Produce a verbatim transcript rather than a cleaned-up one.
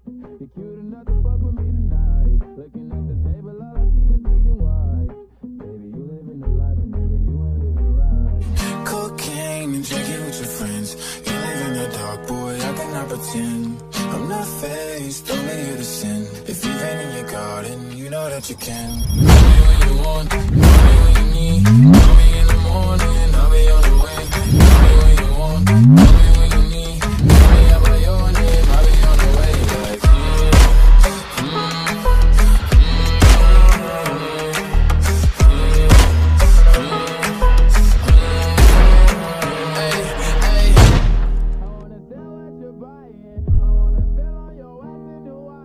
You're cute enough to fuck with me tonight. Looking at the table, all I see is bleeding white. Baby, you living the life, and nigga, you ain't living right. Cocaine and drinking with your friends. You live in the dark, boy, I cannot pretend. I'm not faced, only here to sin. If you've been in your garden, you know that you can. Tell me what you want, tell me what you need.